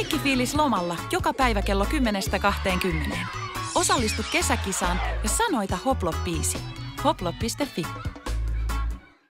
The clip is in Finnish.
Leikkifiilis lomalla joka päivä kello 10–20. Osallistu kesäkisaan ja sanoita Hoplop-biisi. Hoplop.fi